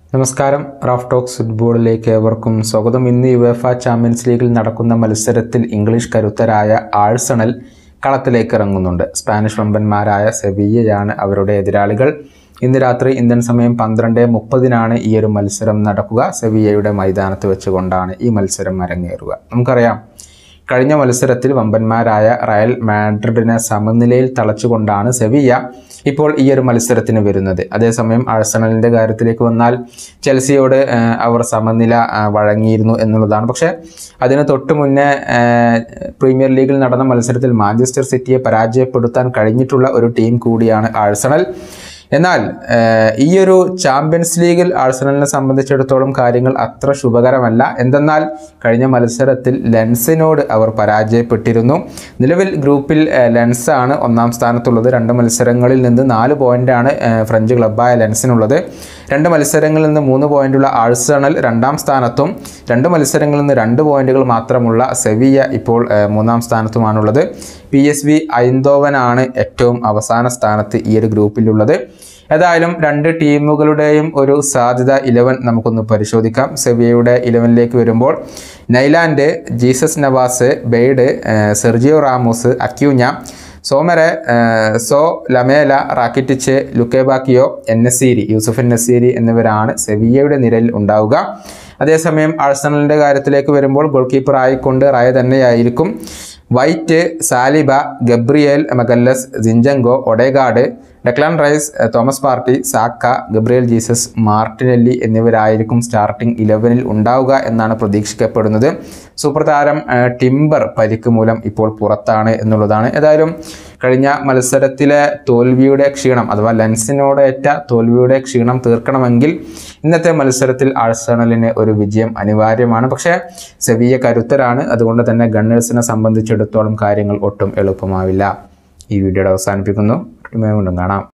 നമസ്കാരം. Raf talks ഫുട്ബോളിലേക്ക് ഏവർക്കും സ്വാഗതം. ഇന്ന് യുവേഫ ചാമ്പ്യൻസ് ലീഗിൽ നടക്കുന്ന മത്സരത്തിൽ ഇംഗ്ലീഷ് കരുത്തരായ ആഴ്സണൽ കളത്തിലേക്ക് ഇറങ്ങുന്നുണ്ട്. സ്പാനിഷ് വമ്പന്മാരായ സെവിയ്യയാണ് അവരുടെ എതിരാളികൾ. ഇന്ന് രാത്രി ഇന്ത്യൻ സമയം 12:30 ഈ ഒരു മത്സരം നടക്കുക. സെവിയ്യയുടെ മൈതാനത്ത് വെച്ചുകൊണ്ടാണ് ഈ മത്സരം അരങ്ങേറുക. നമുക്കറിയാം, കഴിഞ്ഞ മത്സരത്തിൽ വമ്പന്മാരായ റയൽ മാഡ്രിഡിനെ സമനിലയിൽ തളച്ചുകൊണ്ടാണ് സെവിയ്യ ഇപ്പോൾ ഈ ഒരു മത്സരത്തിന് വരുന്നത്. അതേസമയം ആഴ്സണലിൻ്റെ കാര്യത്തിലേക്ക് വന്നാൽ ചെൽസിയോട് അവർ സമനില വഴങ്ങിയിരുന്നു എന്നുള്ളതാണ്. പക്ഷേ അതിന് തൊട്ട് മുന്നേ പ്രീമിയർ ലീഗിൽ നടന്ന മത്സരത്തിൽ മാഞ്ചസ്റ്റർ സിറ്റിയെ പരാജയപ്പെടുത്താൻ കഴിഞ്ഞിട്ടുള്ള ഒരു ടീം കൂടിയാണ് ആഴ്സണൽ. എന്നാൽ ഈ ഒരു ചാമ്പ്യൻസ് ലീഗിൽ ആഴ്സണലിനെ സംബന്ധിച്ചിടത്തോളം കാര്യങ്ങൾ അത്ര ശുഭകരമല്ല. എന്തെന്നാൽ കഴിഞ്ഞ മത്സരത്തിൽ ലെൻസിനോട് അവർ പരാജയപ്പെട്ടിരുന്നു. നിലവിൽ ഗ്രൂപ്പിൽ ലെൻസാണ് ഒന്നാം സ്ഥാനത്തുള്ളത്. 2 മത്സരങ്ങളിൽ നിന്ന് 4 പോയിൻ്റാണ് ഫ്രഞ്ച് ക്ലബ്ബായ ലെൻസിനുള്ളത്. 2 മത്സരങ്ങളിൽ നിന്ന് 3 പോയിൻ്റുള്ള ആഴ്സണൽ 2ാം സ്ഥാനത്തും 2 മത്സരങ്ങളിൽ നിന്ന് 2 പോയിൻ്റുകൾ മാത്രമുള്ള സെവിയ്യ ഇപ്പോൾ 3ാം സ്ഥാനത്തുമാണുള്ളത്. PSV ഐന്തോവനാണ് ഏറ്റവും അവസാന സ്ഥാനത്ത് ഈ ഒരു ഗ്രൂപ്പിലുള്ളത്. ഏതായാലും 2 ടീമുകളുടെയും ഒരു സാധ്യത 11 നമുക്കൊന്ന് പരിശോധിക്കാം. സെവിയ്യയുടെ 11ലേക്ക് വരുമ്പോൾ Nyland, Jesus Navas, Bade, Sergio Ramos, Acuna, Soumare, Sow Lamela, Rakitic, Lukebakio, En-Nesyri, Youssef En-Nesyri എന്നിവരാണ് സെവിയ്യയുടെ നിരയിൽ ഉണ്ടാവുക. അതേസമയം ആഴ്സണലിൻ്റെ കാര്യത്തിലേക്ക് വരുമ്പോൾ ഗോൾ കീപ്പർ ആയിക്കൊണ്ട് റയ തന്നെയായിരിക്കും. White, Saliba, Gabriel Magalhaes, Zinchenko, Odegaard, Declan Rice, Thomas Partey, Saka, Gabriel Jesus, Martinelli എന്നിവരായിരിക്കും സ്റ്റാർട്ടിംഗ് 11-ൽ ഉണ്ടാവുക എന്നാണ് പ്രതീക്ഷിക്കപ്പെടുന്നത്. സൂപ്പർ താരം ടിംബർ പരിക്ക് മൂലം ഇപ്പോൾ പുറത്താണ് എന്നുള്ളതാണ്. ഏതായാലും കഴിഞ്ഞ മത്സരത്തിലെ തോൽവിയുടെ ക്ഷീണം അഥവാ ലെൻസിനോടേറ്റ തോൽവിയുടെ ക്ഷീണം തീർക്കണമെങ്കിൽ ഇന്നത്തെ മത്സരത്തിൽ ആഴ്സണലിന് ഒരു വിജയം അനിവാര്യമാണ്. പക്ഷേ സെവിയ്യ കരുത്തരാണ്. അതുകൊണ്ട് തന്നെ ഗണ്ണേഴ്സിനെ സംബന്ധിച്ചിടത്തോളം കാര്യങ്ങൾ ഒട്ടും എളുപ്പമാവില്ല. ഈ വീഡിയോയുടെ അവസാനിപ്പിക്കുന്നു. വീണ്ടും കാണാം.